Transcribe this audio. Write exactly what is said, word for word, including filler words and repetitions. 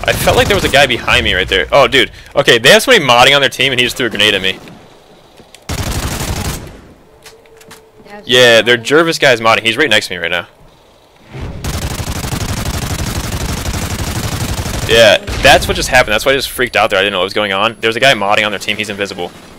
I felt like there was a guy behind me right there. Oh, dude. Okay, they have somebody modding on their team, and he just threw a grenade at me. Yeah, their Jervis guy's modding. He's right next to me right now. Yeah, that's what just happened. That's why I just freaked out there. I didn't know what was going on. There's a guy modding on their team. He's invisible.